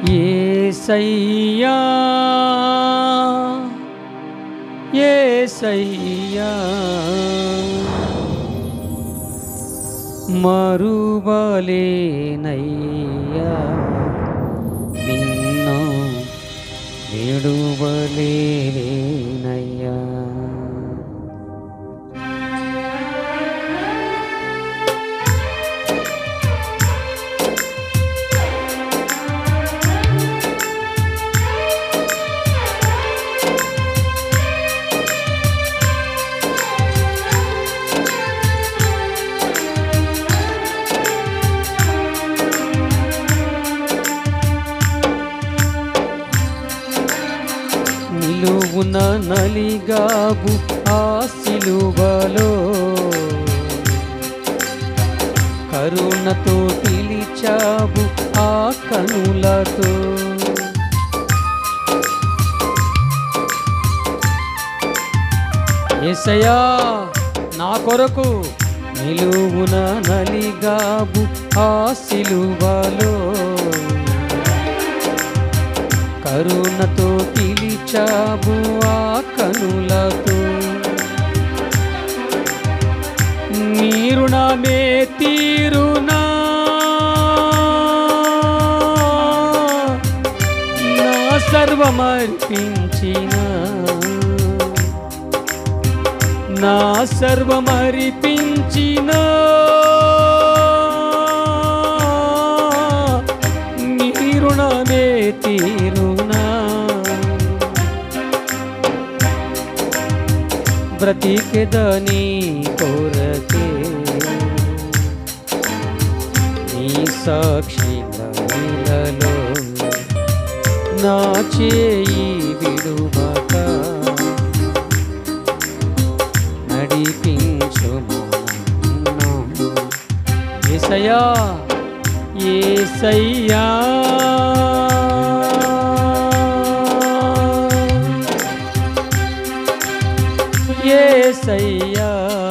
యేసయ్యా యేసయ్యా మరువలేనయ్యా నిన్ను విడువలేనయ్యా. నిలువున నలిగావు ఆ సిలువలో, కరుణతో పిలిచావు ఆ కనులతో. యేసయ్యా నా కొరకు నిలువున నలిగావు ఆ సిలువలో, కరుణతో పిలిచావు ఆ కనులతో. నీ రుణమే తీరునా నా సర్వమర్పించిన, నా సర్వమర్పించిన నీ రుణమే తీరునా. బ్రతికెదని కోరకే నీ సాక్షిలలో నా చేయి విడువక నడిపించుము నన్ను. యేసయ్యా యేసయ్యా యేసయ్యా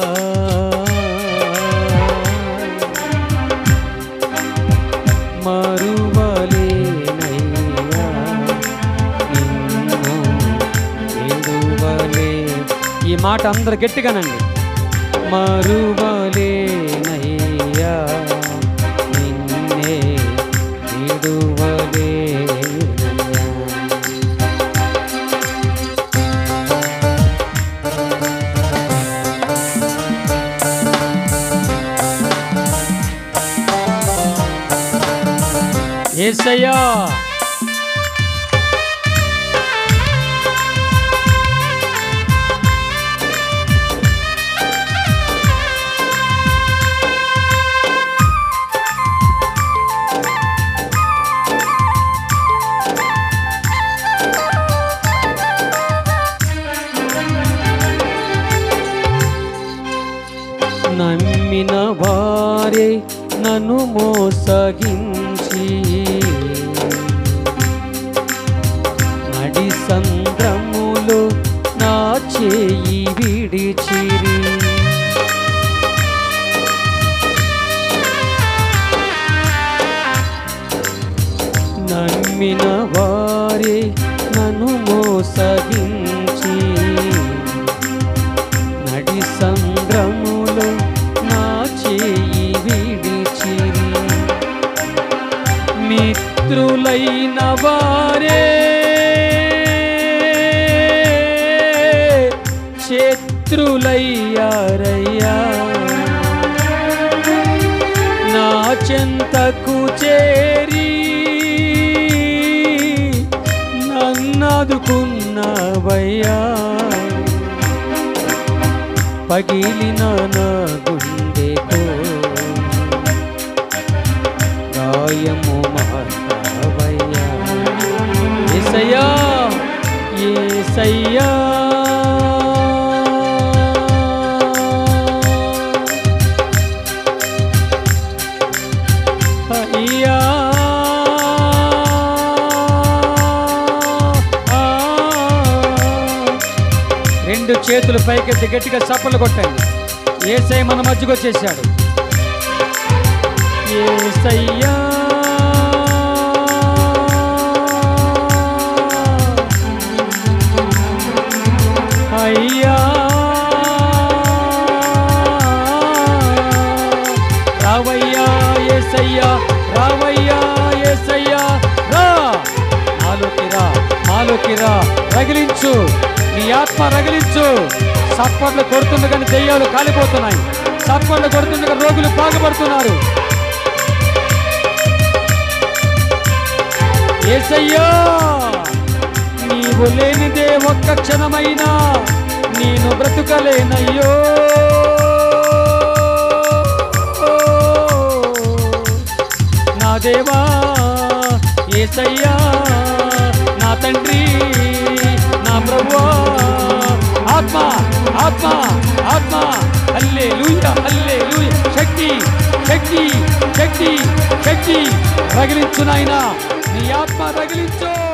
మరువలేనయ్యా నిన్ను విడువలే. ఈ మాట అందరు గట్టిగానండి. మరువలేనయ్యా నిన్నే విడువలే. యేసయ్యా నమ్మిన వారే నన్ను మోసగించి నడి సంద్రములో నా చేయి విడిచిరి. నమ్మిన వారే నన్ను మోసగించి నడి సంద్రములో నా చేయి విడిచిరి. మిత్రులైన వారే శత్రులయ్యారయ్యా, నా చెంతకు చేరి నన్నాదుకున్నావయ్యా. పగిలిన నా గుండెకు గాయము మార్చావయ్యా. యేసయ్యా యేసయ్యా అయ్యా రెండు చేతులు పైకెత్తి గట్టిగా చప్పట్లు కొట్టండి. యేసయ్య మన మధ్యకు వచ్చేసాడు. యేసయ్యా రగిలించు, నీ ఆత్మ రగిలించు. సత్పట్లు కొడుతుండగానే దెయ్యాలు కాలిపోతున్నాయి, సత్పట్లు కొడుతుండగా రోగులు బాగుపడుతున్నారు. యేసయ్యా, నీవు లేనిదే ఒక్క క్షణమైనా నేను బ్రతుకలేనయ్యో. నా దేవా యేసయ్యా, నా తండ్రి, నా ప్రభువా, ఆత్మ ఆత్మ ఆత్మ, హల్లెలూయా హల్లెలూయా. శక్తి శక్తి శక్తి శక్తి రగిలించు నాయనా, నీ ఆత్మ రగిలించు.